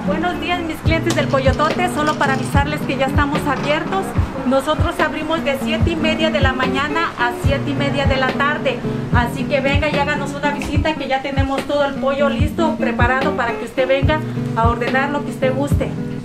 Buenos días mis clientes del Pollotote, solo para avisarles que ya estamos abiertos. Nosotros abrimos de 7:30 de la mañana a 7:30 de la tarde. Así que venga y háganos una visita, que ya tenemos todo el pollo listo, preparado para que usted venga a ordenar lo que usted guste.